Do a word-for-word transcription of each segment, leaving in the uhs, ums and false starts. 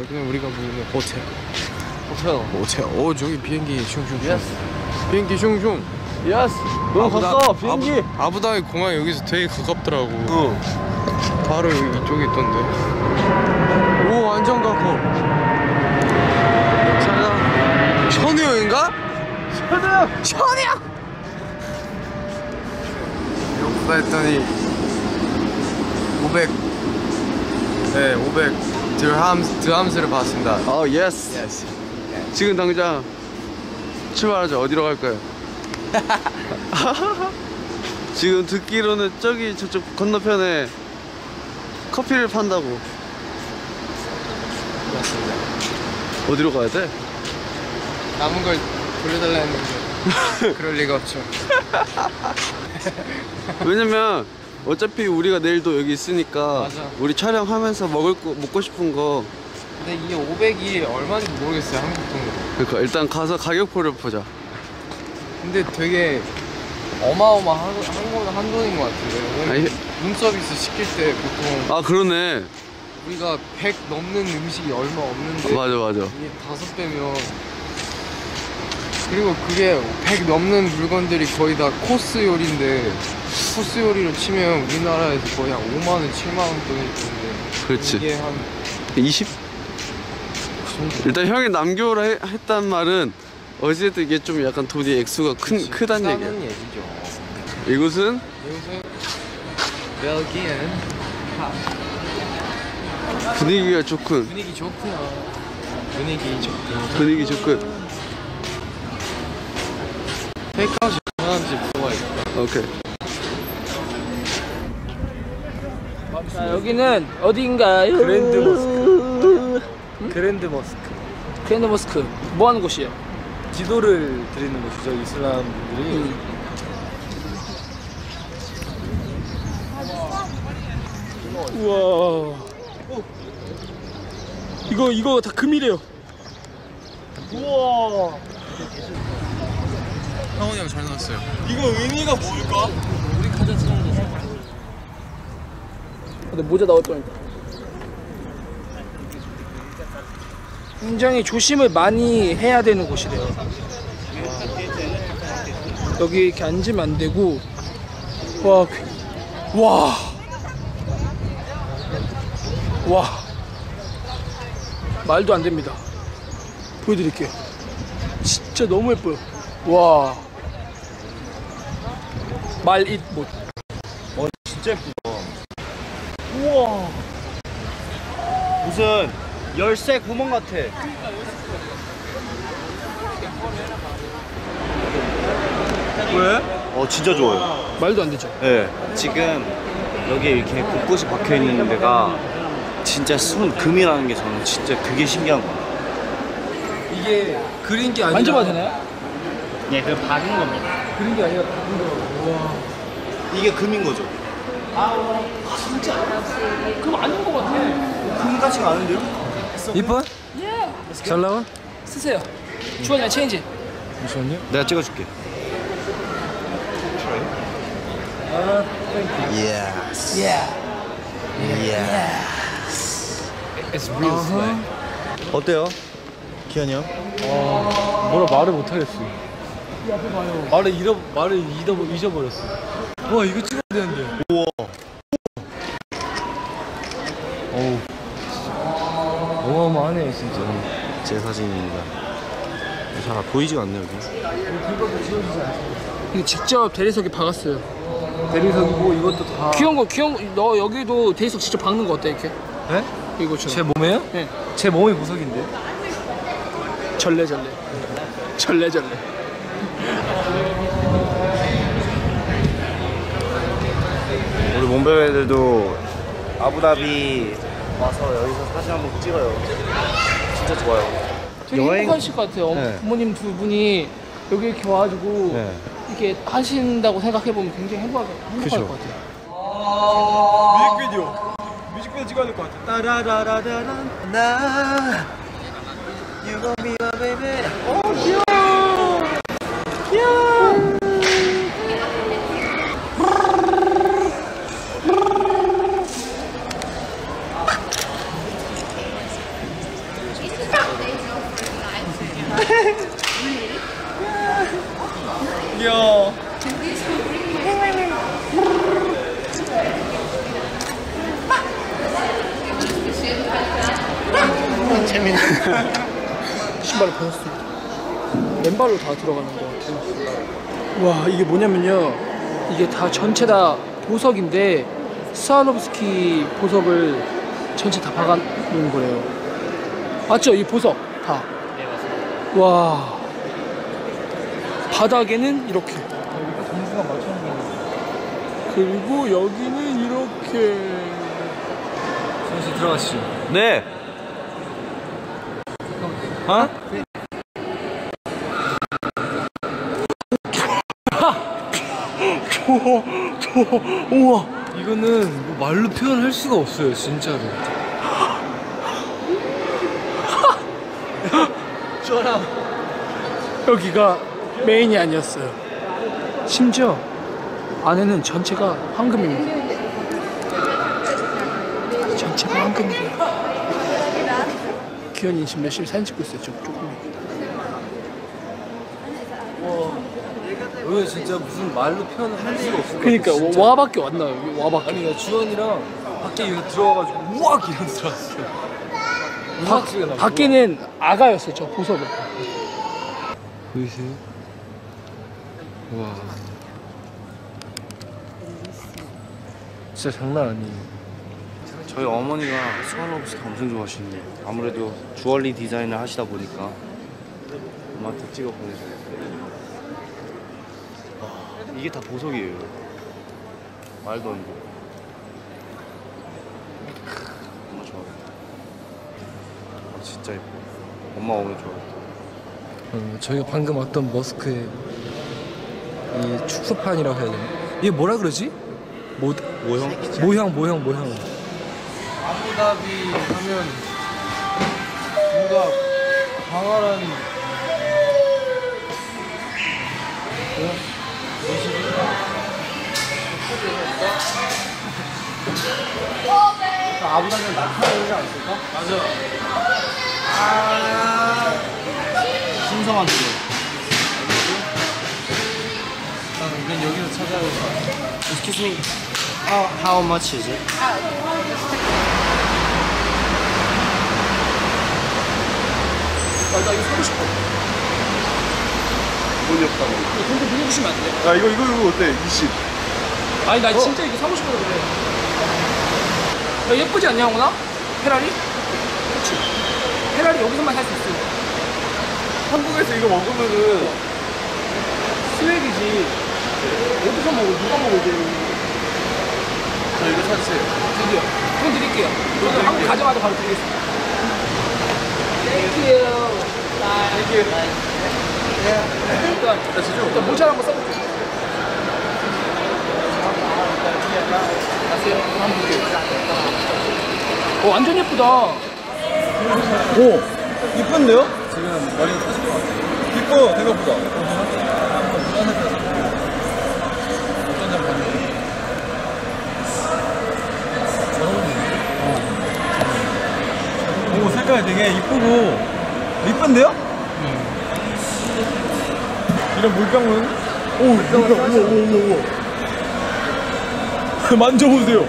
저기는 우리가 보이는 호텔. 호텔. 호텔. 오 저기 비행기 슝슝. 예스. 비행기 슝슝. 예스. 너무 가까워 비행기. 아부, 아부다비 공항 여기서 되게 가깝더라고. 어. 바로 여기 이쪽에 있던데. 오 완전 가까워. 자, 현우 형인가? 현우 형. 현우 형. 욕구가 했더니 오백. 네 오백 드함스 드함스를 받았습니다. 어 예스. 예스. 지금 당장 출발하죠. 어디로 갈까요? 지금 듣기로는 저기 저쪽 건너편에 커피를 판다고. 맞습니다. 어디로 가야 돼? 남은 걸 돌려달라 했는데 그럴 리가 없죠. 왜냐면 어차피 우리가 내일도 여기 있으니까 맞아. 우리 촬영하면서 먹을 거 먹고 싶은 거. 근데 이 오백이 얼마인지 모르겠어요 한국 돈으로. 그러니까 일단 가서 가격표를 보자. 근데 되게 어마어마한 한, 한 돈인 것 같은데. 아니, 룸 서비스 시킬 때 보통 아 그러네. 우리가 백 넘는 음식이 얼마 없는데 맞아 맞아. 이게 다섯 배면, 그리고 그게 백 넘는 물건들이 거의 다 코스 요리인데 코스 요리로 치면 우리나라에서 거의 한 오만 원, 칠만 원 돈이 있는데 그렇지. 이게 한 이십? 그 정도. 일단 형이 남겨오라 해, 했단 말은 어쨌든 이게 좀 약간 돈이 액수가 큰, 그치, 크단 얘기야. 크다는 얘기죠. 이곳은 이곳은 벨기엔 팝. 분위기가 좋군. 분위기 좋구나. 분위기 좋군. 분위기 좋군. 테이크아웃이 가능한지 물어봐야겠다. 오케이. 자, 여기는 어디인가요? 그랜드 모스크. 그랜드 모스크. 그랜드 모스크. 뭐 하는 곳이에요? 기도를 드리는 곳이죠, 이슬람 분들이. 음. 우와. 이거 이거 다 금이래요. 우와. 형원이 형 잘 나왔어요. 이거 의미가 뭘까? 우리 가자 지금. 근데 모자 나올 뻔했다. 굉장히 조심을 많이 해야 되는 곳이래요. 여기 이렇게 앉으면 안 되고. 와, 와, 와, 말도 안 됩니다. 보여드릴게요. 진짜 너무 예뻐요. 와, 말잇 못. 어 진짜 예쁘다. 우와 무슨 열쇠 구멍 같아. 왜? 어 진짜 좋아요. 말도 안 되죠. 네 지금 여기 이렇게 곳곳이 박혀 있는 데가 진짜 순 금이라는 게 저는 진짜 그게 신기한 거예요. 이게 그린 게 아니라. 만져봐도 되나요? 네 그 박은 겁니다. 그린 게 아니라 박은 거라고. 와. 이게 금인 거죠. 진짜? 그럼 아닌 것 같아. 금 같지가 않은데요? 이뻐? 예. 잘 나와? 쓰세요. 주원이랑 체인지. 잠시만요. 내가 찍어줄게. Yes. 예. Yes. It's real slang. 어때요? 기현이 형? 뭐라 말을 못 하겠어. 말을 잃어 말을 잊어 잊어버렸어. 와 이거 찍어야 되는데. 우와. 어우. 어마어마하네 진짜. 제 사진입니다. 잘 보이지가 않네요 여기. 이거 직접 대리석이 박았어요. 대리석이고 이것도 다. 귀여운 거, 귀여운 거. 너 여기도 대리석 직접 박는 거 어때 이렇게? 네? 이거처럼. 제 몸에요? 네. 제 몸이 보석인데. 절레절레. 절레절레. 우리 몬베베 애들도 아부다비 와서 여기서 사진 한번 찍어요. 진짜 좋아요. 되게 여행- 행복하실 것 같아요. 네. 부모님 두 분이 여기 이렇게 와가지고 네. 이렇게 하신다고 생각해보면 굉장히 행복할, 행복할 그쵸. 것 같아요. 뮤직비디오. 뮤직비디오 찍어야 될 것 같아. 따라라라라란 나. You gon' be my baby. 오 귀여워. 귀여워. 귀여워. 재밌네. 신발을 벗었습니다. 맨발로 다 들어가는 것 같아요. 와, 이게 뭐냐면요, 이게 다 전체 다 보석인데 스와로브스키 보석을 전체 다 박아놓은 거래요. 맞죠? 이 보석 다. 네, 맞습니다. 와, 바닥에는 이렇게 여기가 점수가 맞춰놓은 거, 그리고 여기는 이렇게. 선수 들어가시죠. 네. 어? 우와, 이거는 뭐 말로 표현할 수가 없어요, 진짜로. 여기가 메인이 아니었어요. 심지어 안에는 전체가 황금입니다. 전체가 황금이에요. 기현이 지금 열심히 사진 찍고 있어요. 저 조금. 이거 진짜 무슨 말로 표현할 수가 없어. 그러니까 와밖에 안 나요. 여기 와밖에. 아니 나 주원이랑 밖에 이거 들어와가지고 우악 이런 들어왔어요. 밖, 밖에는 아가였어요. 저 보석은. 보이세요? 와, 진짜 장난 아니에요. 저희 어머니가 스와로브스키 엄청 좋아하시는데 아무래도 주얼리 디자인을 하시다 보니까 엄마한테 찍어 보내줘요. 이게 다 보석이에요. 말도 안 돼. 엄마 좋아하겠다. 아, 진짜 예뻐. 엄마 오늘 좋아하겠다. 어, 저희가 방금 왔던 머스크의 이 축소판이라고 해야 되나? 이게 뭐라 그러지? 모, 모형? 모형, 모형, 모형. 아부다비 하면 뭔가 광활한 아부다비는 나타나지 않을까? 맞아. 아, 신성한 도 우린 여기서 찾아야 돼. Excuse me. How, how much is it? 아, 나 이거 사고 싶어. 돈이 없다고. 이거 돈 좀 빌려주시면 안 돼요? 야, 이거, 이거, 이거 어때? 이십. 아니, 나 진짜 이거 사고 싶어서 그래. 야, 예쁘지 않냐, 영훈아? 페라리? 그렇지. 페라리 여기서만 살 수 있어. 한국에서 이거 먹으면은 스웩이지. 어디서 먹어? 누가 먹어야 저 이거 사주세요. 드디어. 돈 드릴게요. 저는 한국 가자마자 바로 드리겠습니다. Thank you. Thank you. 일단, 일단 모자 한번 써볼게요. 한번 볼게요. 어, 완전 예쁘다. 오! 이쁜데요? 지금 머리가 터질 것 같아요. 이뻐요, 생각보다. 어떤 점 봤는데? 오, 색깔 되게 이쁘고 이쁜데요? 이런 물병은? 오, 물병, 우와, 우와, 우와, 우와. 만져보세요.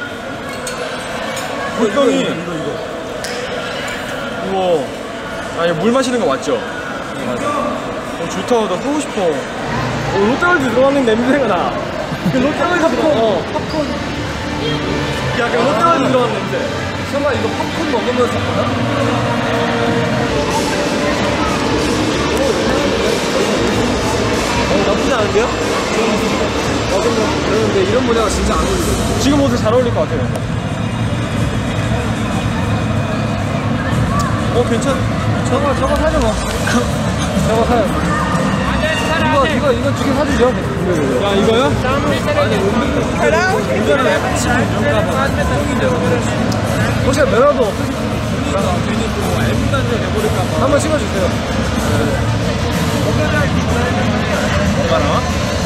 물병이 이거, 이거, 이거. 우와. 아, 이거 물 마시는 거 맞죠? 네, 맞아. 어, 좋다. 나 사고 싶어. 어, 롯데월드 들어가는 냄새가 나. 그 롯데월드 팝콘. 어, 팝콘. 약간 롯데월드 들어가는 냄새. 설마 이거 팝콘 먹으면서 샀구나? 어, 나쁘지 않은데요? 어, 그런데 이런 모자가 진짜 안 어울리죠? 지금 옷에 잘 어울릴 것 같아요. 어, 괜찮. 저거, 저거 사죠, 뭐. 저거 사요. 이거, 이거, 이거 두 개 사주죠. 야, 이거요? 아니, 운전을 같이 이런가 혹시 면허도 없으시면 괜히 또 앨범 단지가 돼버릴까봐 한번 찍어주세요. 얼마나?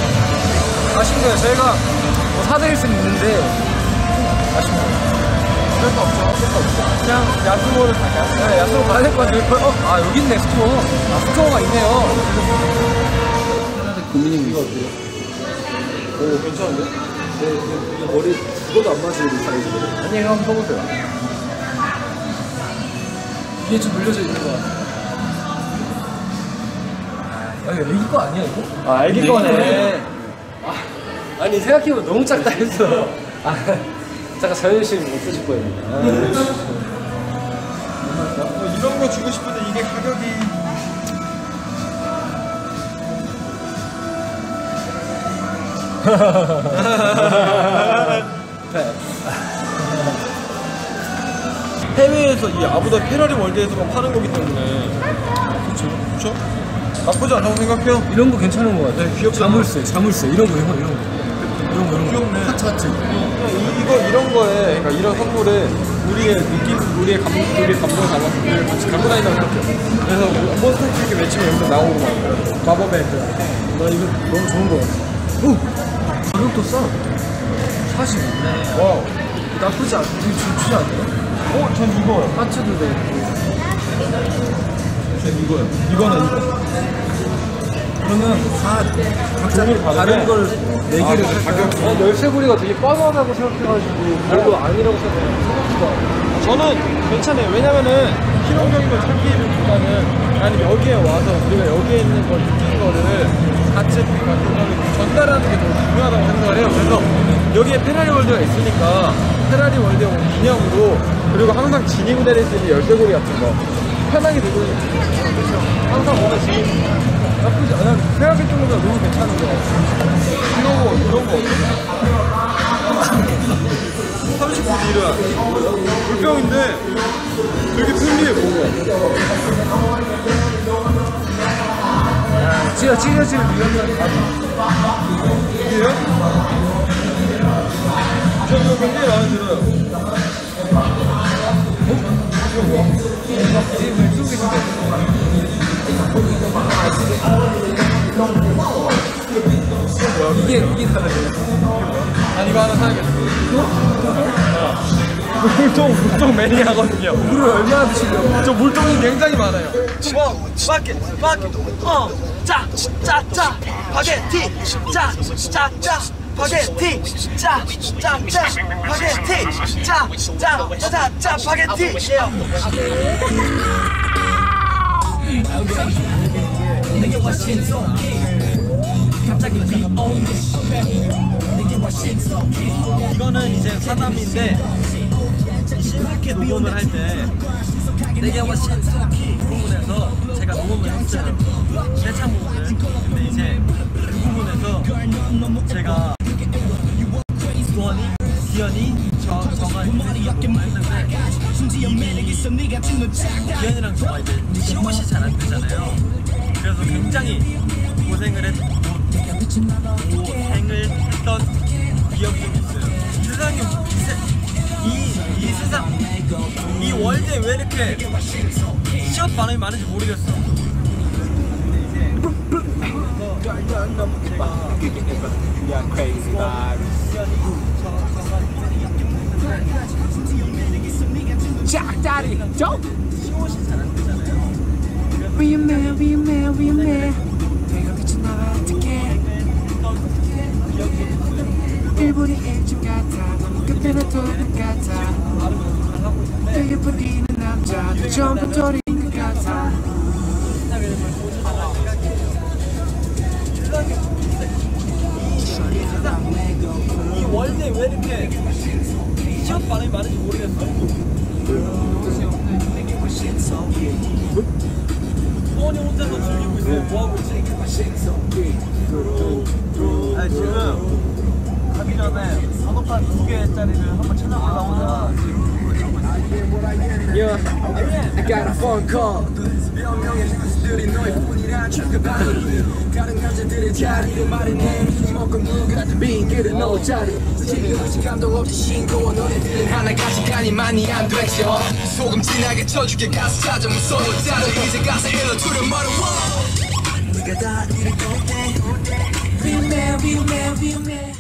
아쉽네요. 저희가 뭐 사드릴 수는 있는데 아쉽네요. 어쩔 수 없죠. 어쩔 수 없죠. 그냥 야스모를 갈까요? 네, 야스모 가야 될 것 같아요. 어? 아, 여기 있네, 스토어. 아, 스토어가 있네요. 고민이 이거 어때요? 오, 괜찮은데? 네, 머리 그것도 안 맞으고 사이즈. 아니, 한번 써보세요. 이게 좀 늘려져 있는 것 같아. 아, 이거 애기 거 아니야 이거? 아, 애기 거네. 아, 아니 생각해보면 너무 작다 했어. 아, 잠깐 자연씨 없어질 거예요. 아, 어, 이런 거 주고 싶은데 이게 가격이. 해외에서 이 아부다비 페라리 월드에서만 파는 거기 때문에 그렇죠, 그렇죠? 나쁘지 않다고 생각해요. 이런 거 괜찮은 것 같아. 네, 귀엽죠. 자물쇠, 자물쇠 이런 거 이런 거 이런 거 이런 거 이런 거. 귀엽네. 하트 하트. 이, 이거 이런 거에 그러니까 이런 선물에 우리의 느낌, 우리의 감, 우리의 감정을 담아서 우리를 같이 갖고 다닌다고 생각해요. 그래서 몬스터 이렇게 외치면 여기서 나오고 막 마법의 그. 나 이거 너무 좋은 거 같아. 오, 가격도 싸. 사십. 와우. 나쁘지 않아. 되게 좋지 않아요? 어, 전 이거요. 하트도 돼. 전 이거요. 이거는 이거. 그러면 다 각자 종류를 다르게? 다른 걸 네 개를 아, 살까? 가격. 난 열쇠고리가 되게 뻔하다고 생각해가지고 별로 아니라고 생각해요. 생각보다. 저는 괜찮아요. 왜냐면은 실용적인 걸 찾기보다는 나는 여기에 와서 우리가 여기에 있는 걸 느낀 거를 같이 그거를 전달하는 게 더 중요하다고 생각을 해요. 그래서 여기에 페라리 월드가 있으니까 페라리 월드에 온 기념으로 그리고 항상 지니고 다닐 수 있는 열쇠고리 같은 거 편하게 들고 항상 오면 지금 나쁘지 않아. 생각했던 것보다 너무 괜찮은 거 같아요. 이런 거 이런 거 삼십구 디를 물병인데 되게 편리해 보고. 찌어 찌어 찌어 이러면 이게요? 저 이거 굉장히 마음에 들어요. 이거 뭐야? 이게 이게 다르네. 난 이거 하나 사야겠어. 물통, 물통 매니아거든요. 물을 얼마나 드시려고? 저 물통이 굉장히 많아요. 와, 바켓, 바켓, 어, 짜, 짜, 짜, 바게티, 짜, 짜, 짜, 바게티, 짜, 짜, 짜, 바게티, 짜, 짜, 짜, 짜, 바게티. 이거는 이제 사담인데 신스케 녹음을 할 때 내게 와신 부분에서 제가 녹음을 했어요. 내창 부분을. 근데 이제 그 부분에서 제가 수원이, 기현이, 저, 저가 이제 녹음을 했는데 기현이랑 저가 이제 시옷이 잘 안 되잖아요. 그래서 굉장히 고생을 했고 고생을 했던 기억이 좀 있어요. 세상에 이, 세, 이, 이 세상 이 월드에 왜 이렇게 시옷 반응이 많은지 모르겠어. 짝다리 쪽. 시옷이 잘 안 되잖아요. 위험해 위험해 위험해. 내가 빛이 나와 어떡해. 일본이 일찍 같아. 너무 끝에는 도둑 같아. 되게 부리는 남자. 전부 돌인 것 같아. 이 월드에 왜 이렇게 시옷 반응이 많은지 모르겠어. 수원이 혼자서 즐기고 있어요. 뭐하고 있지? 아니 지금 가기 전에 번호판 두 개짜리를 한번 찾아보려고 지금 Yeah, I got a phone call. 다른 남자들의 자리를 마련해 먹고 물 같은 빈길을 넣어자리 지금 없이 감동 없이 싱거워 노래들은 하나같이 간이 많이 안 됐어 소금 진하게 쳐주게 가서 찾아 무서워 짜져 이제 가서 일러 두려움 어려워 네가 다 이를 것 같아 위험해 위험해 위험해